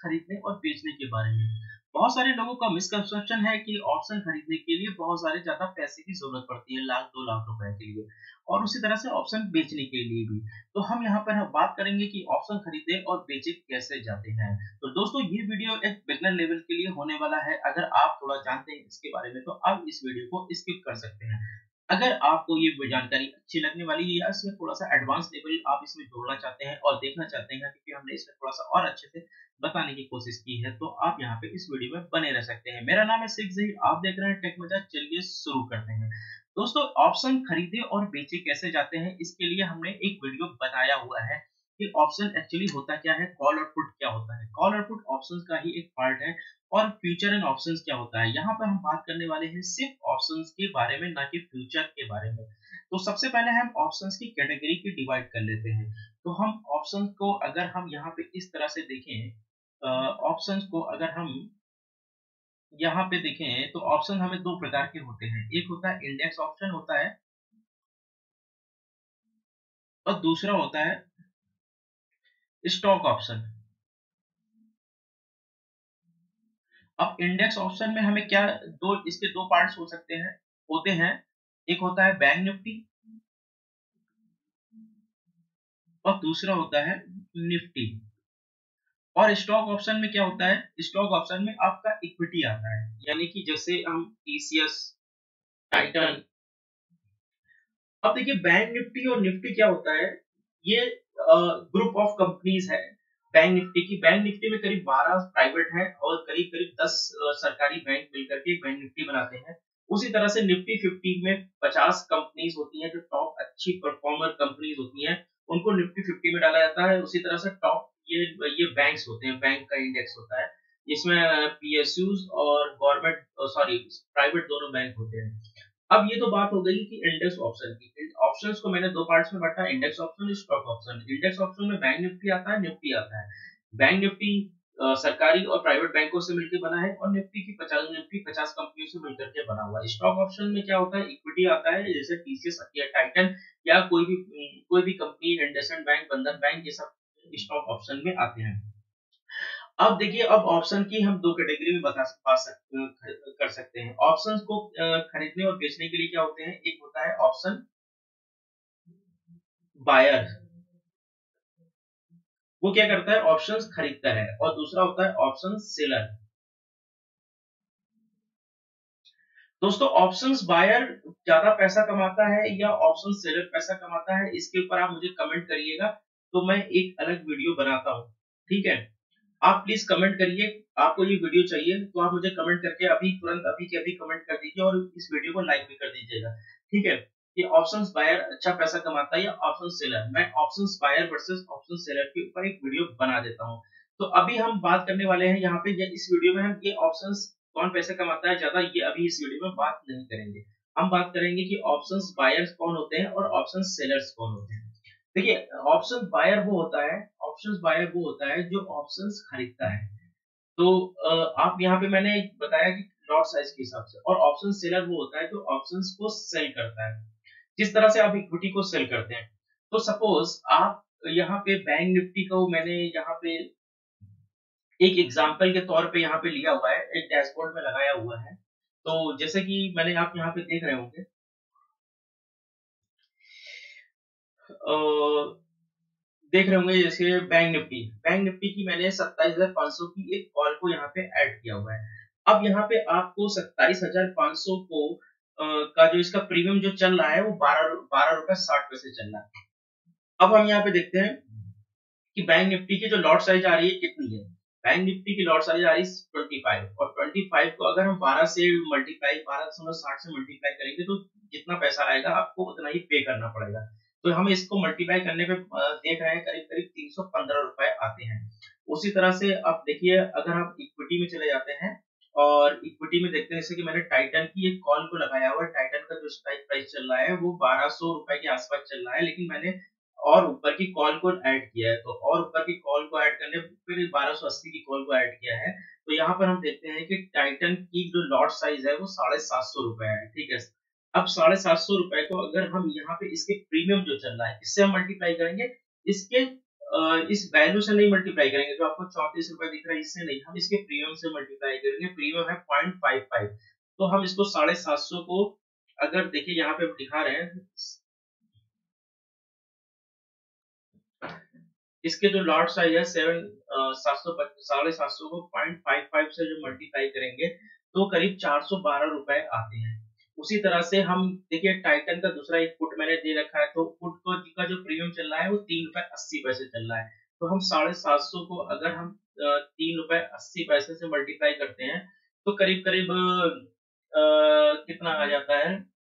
खरीदने और बेचने के बारे में। बहुत सारे लोगों का मिसकंसेप्शन है कि ऑप्शन खरीदने के लिए बहुत सारे ज़्यादा पैसे की ज़रूरत पड़ती है, लाख 2 लाख रुपए के लिए और उसी तरह से ऑप्शन बेचने के लिए भी। तो हम यहाँ पर हम बात करेंगे कि ऑप्शन खरीदे और बेचे कैसे जाते हैं। तो दोस्तों ये वीडियो एक बिगिनर लेवल के लिए होने वाला है। अगर आप थोड़ा जानते हैं इसके बारे में तो आप इस वीडियो को स्किप कर सकते हैं। अगर आपको ये जानकारी अच्छी लगने वाली है या इसमें थोड़ा-सा एडवांस लेवल आप इसमें जोड़ना चाहते हैं और देखना चाहते हैं क्योंकि हमने इसमें थोड़ा-सा और अच्छे से बताने की कोशिश की है, तो आप यहाँ पे इस वीडियो में बने रह सकते हैं। मेरा नाम है शेख ज़हीर, आप देख रहे हैं टेक मजाक, चलिए शुरू करते हैं। दोस्तों ऑप्शन खरीदे और बेचे कैसे जाते हैं, इसके लिए हमने एक वीडियो बनाया हुआ है कि ऑप्शन एक्चुअली होता क्या है, कॉल और पुट क्या होता है। कॉल और पुट ऑप्शंस का ही एक पार्ट है और फ्यूचर एंड ऑप्शंस क्या होता है। यहाँ पर हम बात करने वाले हैं सिर्फ ऑप्शंस के बारे में, ना कि फ्यूचर के बारे में। तो सबसे पहले हम ऑप्शंस की कैटेगरी की डिवाइड कर लेते हैं। तो हम ऑप्शंस को अगर हम यहाँ पे इस तरह से देखें, ऑप्शंस को अगर हम यहाँ पे देखें तो ऑप्शन हमें दो प्रकार के होते हैं। एक होता है इंडेक्स ऑप्शन होता है और दूसरा होता है स्टॉक ऑप्शन। अब इंडेक्स ऑप्शन में हमें क्या दो इसके दो पार्ट्स हो सकते हैं होते हैं। एक होता है बैंक निफ्टी और दूसरा होता है निफ्टी। और स्टॉक ऑप्शन में क्या होता है, स्टॉक ऑप्शन में आपका इक्विटी आता है, यानी कि जैसे हम टीसीएस, टाइटन। अब देखिए बैंक निफ्टी और निफ्टी क्या होता है, ये ग्रुप ऑफ कंपनीज है। बैंक निफ्टी में करीब 12 प्राइवेट है और करीब करीब 10 सरकारी बैंक मिलकर के एक बैंक निफ्टी बनाते हैं। उसी तरह से निफ्टी 50 में 50 कंपनीज होती हैं जो टॉप अच्छी परफॉर्मर कंपनीज होती हैं, उनको निफ्टी 50 में डाला जाता है। उसी तरह से टॉप ये बैंक्स होते हैं, बैंक का इंडेक्स होता है जिसमें पीएसयूज और गवर्नमेंट सॉरी प्राइवेट दोनों बैंक होते हैं। अब ये तो बात हो गई कि इंडेक्स ऑप्शन की। ऑप्शंस को मैंने दो पार्ट्स में बांटा, index option, stock option. Index option में बैंक निफ्टी आता है, निफ्टी आता है। बैंक निफ्टी सरकारी और प्राइवेट बैंकों से मिलकर बना है और निफ्टी 50 कंपनियों से मिलकर के बना हुआ है। स्टॉक ऑप्शन में क्या होता है, इक्विटी आता है, जैसे टीसीएस या टाइटन या कोई भी company, IndusInd bank, Bandhan bank, ये सब स्टॉक ऑप्शन में आते हैं। अब देखिए, अब ऑप्शन की हम दो कैटेगरी में कर सकते हैं। ऑप्शंस को खरीदने और बेचने के लिए क्या होते हैं, एक होता है ऑप्शन बायर, वो क्या करता है, ऑप्शंस खरीदता है, और दूसरा होता है ऑप्शन सेलर। दोस्तों ऑप्शंस बायर ज्यादा पैसा कमाता है या ऑप्शन सेलर पैसा कमाता है, इसके ऊपर आप मुझे कमेंट करिएगा, तो मैं एक अलग वीडियो बनाता हूँ। ठीक है, आप प्लीज कमेंट करिए। आपको ये वीडियो चाहिए तो आप मुझे कमेंट करके अभी तुरंत अभी के अभी कमेंट कर दीजिए और इस वीडियो को लाइक भी कर दीजिएगा। ठीक है, ये ऑप्शंस बायर अच्छा पैसा कमाता है या ऑप्शन सेलर, मैं options buyer versus option seller के ऊपर एक वीडियो बना देता हूँ। तो अभी हम बात करने वाले हैं यहाँ पे, इस वीडियो में हम ये ऑप्शंस कौन पैसे कमाता है ज्यादा, ये अभी इस वीडियो में बात नहीं करेंगे। हम बात करेंगे कि ऑप्शंस बायर्स कौन होते हैं और ऑप्शन सेलर्स कौन होते हैं। देखिए, ऑप्शन बायर वो होता है, ऑप्शंस बायर वो होता है जो ऑप्शंस खरीदता है। तो आप यहाँ पे मैंने बताया कि लॉट साइज के हिसाब से, और ऑप्शन सेलर वो होता है जो ऑप्शंस को सेल करता है, जिस तरह से आप इक्विटी को सेल करते हैं। तो सपोज आप यहाँ पे बैंक निफ्टी को मैंने यहाँ पे एक एग्जांपल के तौर पे यहाँ पे लिया हुआ है, एक डैशबोर्ड में लगाया हुआ है। तो जैसे कि मैंने आप यहाँ पे देख रहे होंगे, जैसे बैंक निफ्टी की मैंने 27,500 की एक कॉल को यहाँ पे ऐड किया हुआ है। अब यहाँ पे आपको 27,500 को का जो इसका प्रीमियम जो चल रहा है वो 12 रुपए 60 पैसे चल रहा है। अब हम यहाँ पे देखते हैं कि बैंक निफ्टी की जो लॉट साइज आ रही है कितनी है। बैंक निफ्टी की लॉट साइज आ रही है 25, और 25 को अगर हम 12 से मल्टीप्लाई 12.60 से मल्टीप्लाई करेंगे तो जितना पैसा आएगा आपको उतना ही पे करना पड़ेगा। तो हम इसको मल्टीप्लाई करने पे देख रहे हैं करीब करीब 315 रुपए आते हैं। उसी तरह से आप देखिए, अगर हम इक्विटी में चले जाते हैं और इक्विटी में देखते हैं, जैसे कि मैंने टाइटन की एक कॉल को लगाया हुआ है, टाइटन का जो स्ट्राइक प्राइस चल रहा है वो 1200 रुपए के आसपास चल रहा है, लेकिन मैंने और ऊपर की कॉल को ऐड किया है, तो और ऊपर की कॉल को ऐड करने फिर 1280 की कॉल को ऐड किया है। तो यहाँ पर हम देखते हैं कि टाइटन की जो लॉट साइज है वो 750 रुपए है। ठीक है, अब 750 रुपए को अगर हम यहाँ पे इसके प्रीमियम जो चल रहा है इससे हम मल्टीप्लाई करेंगे, इसके इस वैल्यू से नहीं मल्टीप्लाई करेंगे, जो आपको 34 रुपए दिख रहा है इससे नहीं, हम इसके प्रीमियम से मल्टीप्लाई करेंगे। प्रीमियम है 0.55, तो हम इसको 750 को, अगर देखिए यहाँ पे दिखा रहे हैं, इसके जो लॉट साइज है 750 को 0.55 से जो मल्टीप्लाई करेंगे तो करीब 412 रुपए आते हैं। उसी तरह से हम देखिए टाइटन का दूसरा एक फुट मैंने दे रखा है, तो फुट को का जो प्रीमियम चल रहा है वो 3 रुपए 80 पैसे चल रहा है। तो हम 750 को अगर हम 3 रुपए 80 पैसे से मल्टीप्लाई करते हैं तो करीब करीब कितना आ जाता है,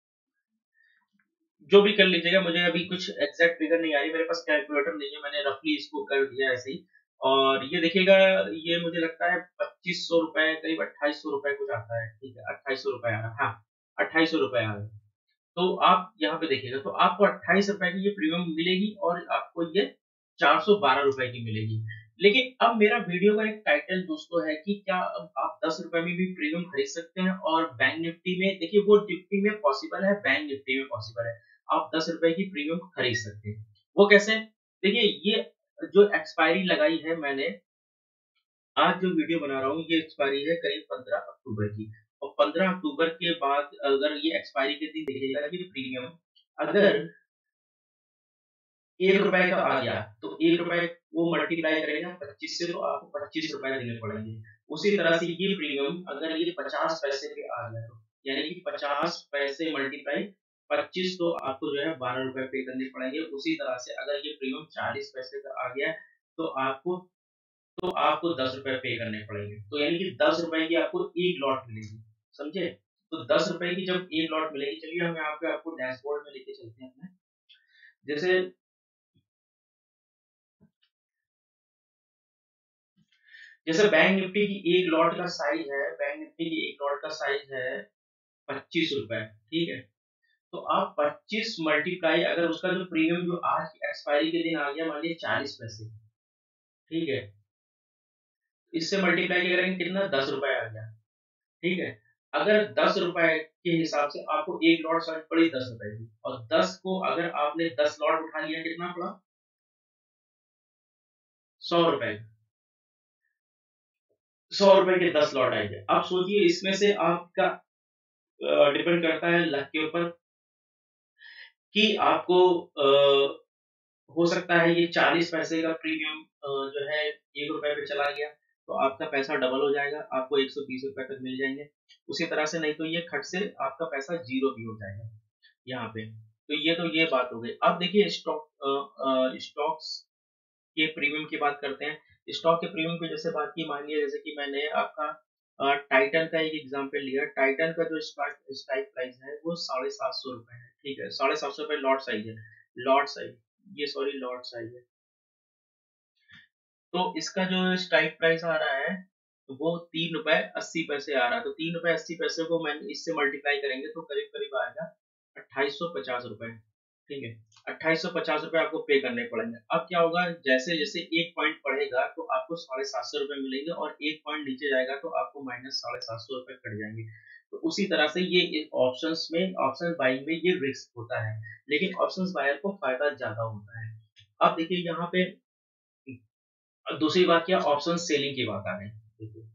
जो भी कर लीजिएगा, मुझे अभी कुछ एग्जैक्ट फिगर नहीं आ रही, मेरे पास कैलकुलेटर नहीं है, मैंने रफली इसको कर दिया ऐसे ही। और ये देखिएगा, ये मुझे लगता है 2500 रुपए, करीब 2800 रुपए कुछ आता है। ठीक है, 2800 रुपए आ रहा है, हाँ 2800 रुपए आ रहा है। तो आप यहाँ पे देखिएगा, तो आपको 28 रुपए की ये प्रीमियम मिलेगी और आपको ये 412 रुपए की मिलेगी। लेकिन अब मेरा वीडियो का एक टाइटल दोस्तों है कि क्या अब आप 10 रुपए में भी प्रीमियम खरीद सकते हैं, और बैंक निफ्टी में देखिए, वो निफ्टी में पॉसिबल है, बैंक निफ्टी में पॉसिबल है, आप 10 रुपए की प्रीमियम खरीद सकते हैं। वो कैसे? देखिए, ये जो एक्सपायरी लगाई है मैंने, आज जो वीडियो बना रहा हूँ ये एक्सपायरी है करीब 15 अक्टूबर की, और 15 अक्टूबर के बाद अगर ये एक्सपायरी के दिन देखिएगा कि प्रीमियम अगर 1 रुपए का आ गया तो 1 रुपए वो मल्टीप्लाई करेगा 25 से, तो आपको 25 रुपए देने पड़ेंगे। उसी तरह से ये प्रीमियम अगर ये 50 पैसे पे आ गया, तो यानी कि 50 पैसे मल्टीप्लाई 25, तो आपको जो है 12 रुपए पे करने पड़ेंगे। उसी तरह से अगर ये प्रीमियम 40 पैसे का आ गया तो आपको 10 रुपए पे करने पड़ेंगे। तो यानी कि 10 रुपए की आपको एक लॉट मिलेगी, समझे? तो 10 रुपए की जब एक लॉट मिलेगी, चलिए हम यहाँ पे आपको डैशबोर्ड में लेके चलते हैं अपने। जैसे जैसे बैंक निफ्टी की एक लॉट का साइज है, बैंक निफ्टी की एक लॉट का साइज है 25 रुपए, ठीक है? तो आप 25 मल्टीप्लाई, अगर उसका जो प्रीमियम जो आज की एक्सपायरी के दिन आ गया, मान लीजिए 40 पैसे, ठीक है? इससे मल्टीप्लाई करेंगे कितना, 10 रुपए आ गया, ठीक है? अगर 10 रुपए के हिसाब से आपको एक लॉट सर्च पड़ी 10 रुपए की, और 10 को अगर आपने 10 लॉट उठा लिया, कितना पड़ा, 100 रुपए, 100 रुपए के 10 लॉट आएंगे। अब सोचिए, इसमें से आपका डिपेंड करता है लक के ऊपर कि आपको हो सकता है ये 40 पैसे का प्रीमियम जो है 1 रुपए पे चला गया, तो आपका पैसा डबल हो जाएगा, आपको 120 रुपए तक मिल जाएंगे। उसी तरह से नहीं तो ये खट से आपका पैसा जीरो भी हो जाएगा यहाँ पे। तो ये बात हो गई। अब देखिए स्टॉक्स के प्रीमियम की बात करते हैं। स्टॉक के प्रीमियम की जैसे बात की, मान लिया जैसे कि मैंने आपका टाइटन का एक एग्जांपल लिया। टाइटन का जो स्ट्राइक प्राइस है वो 750 रुपए है, ठीक है? 750 रुपए लॉट साइज है, लॉट साइज, ये सॉरी लॉट साइज है। तो इसका जो स्ट्राइक प्राइस आ रहा है वो 3 रुपए 80 पैसे आ रहा है। तो 3 रुपए 80 पैसे को मैंने इससे मल्टीप्लाई करेंगे तो करीब करीब आएगा 2850 रुपए, ठीक है? 2850 रुपए आपको पे करने पड़ेंगे। अब क्या होगा, जैसे जैसे एक पॉइंट बढ़ेगा तो आपको 750 रुपए मिलेंगे, और एक पॉइंट नीचे जाएगा तो आपको माइनस 750 रुपए कट जाएंगे। तो उसी तरह से ये ऑप्शंस में, ऑप्शन बाइंग में ये रिस्क होता है, लेकिन ऑप्शंस बायर को फायदा ज्यादा होता है। अब देखिए यहाँ पे दूसरी बात क्या, ऑप्शन सेलिंग की बात आ गई। देखिए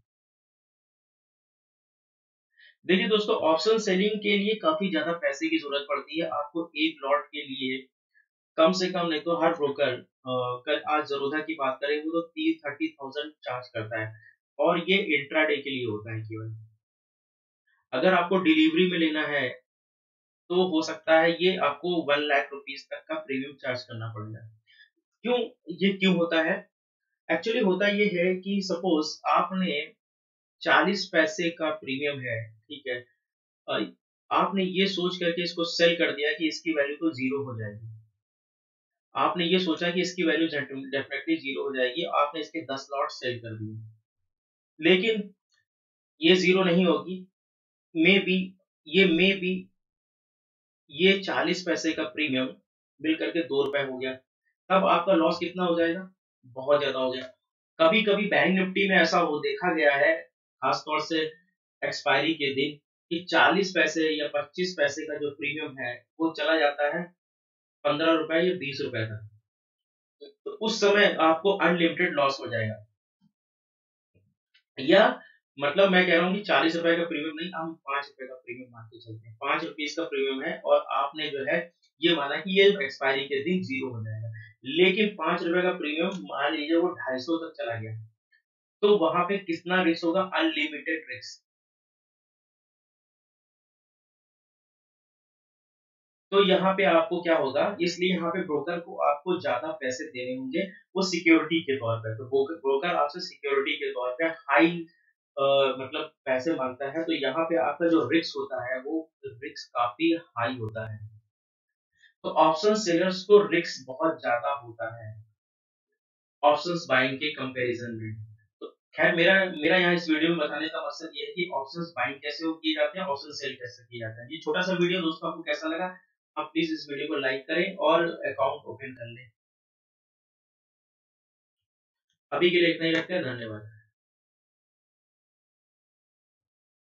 देखिए दोस्तों, ऑप्शन सेलिंग के लिए काफी ज्यादा पैसे की जरूरत पड़ती है। आपको एक लॉट के लिए कम से कम, नहीं तो हर ब्रोकर कल आज ज़रोधा की बात करें वो तो 30,000 चार्ज करता है, और ये इंट्राडे के लिए होता है केवल। अगर आपको डिलीवरी में लेना है तो हो सकता है ये आपको 1 लाख रुपीस तक का प्रीमियम चार्ज करना पड़ेगा। क्यों? ये क्यों होता है? एक्चुअली होता ये है कि सपोज आपने 40 पैसे का प्रीमियम है, ठीक है? अ, आपने ये सोच करके इसको सेल कर दिया कि इसकी वैल्यू तो जीरो हो जाएगी। आपने ये सोचा कि इसकी वैल्यू डेफिनेटली जीरो हो जाएगी, आपने इसके 10 लॉट सेल कर दिए, लेकिन ये जीरो नहीं होगी। मे बी मे बी ये 40 पैसे का प्रीमियम मिल करके 2 रुपए हो गया, तब आपका लॉस कितना हो जाएगा, बहुत ज्यादा हो गया। कभी कभी बैंक निफ्टी में ऐसा हो देखा गया है, खासतौर से एक्सपायरी के दिन, कि 40 पैसे या 25 पैसे का जो प्रीमियम है वो चला जाता है 15 रुपए या 20 रुपए तक। तो उस समय आपको अनलिमिटेड लॉस हो जाएगा। या मतलब मैं कह रहा हूँ कि 40 रुपए का प्रीमियम नहीं, हम 5 रुपए का प्रीमियम मान के चलते हैं। 5 रुपीस का प्रीमियम है और आपने जो है ये माना कि ये एक्सपायरी के दिन 0 हो जाएगा। लेकिन 5 रुपए का प्रीमियम मान लीजिए वो 250 तक चला गया, तो वहां पे कितना रिस्क होगा? Unlimited risk. तो यहाँ पे आपको क्या होगा, इसलिए यहाँ पे ब्रोकर को आपको ज्यादा पैसे देने होंगे, वो सिक्योरिटी के तौर पे। तो ब्रोकर आपसे सिक्योरिटी के तौर पे हाई मतलब पैसे मांगता है, तो यहाँ पे आपका जो रिस्क होता है वो रिस्क काफी हाई होता है। तो ऑप्शन सेलर्स को रिस्क बहुत ज्यादा होता है ऑप्शंस बाइंग के कंपैरिजन में। तो खैर मेरा मेरा यहाँ इस वीडियो में बताने का मकसद ये है कि ऑप्शंस बाइंग कैसे हो किए जाते हैं, ऑप्शन सेल कैसे किया जाता है। ये छोटा सा वीडियो दोस्तों आपको कैसा लगा? आप प्लीज इस वीडियो को लाइक करें और अकाउंट ओपन कर लें। अभी के लिए इतना ही रखते हैं, धन्यवाद।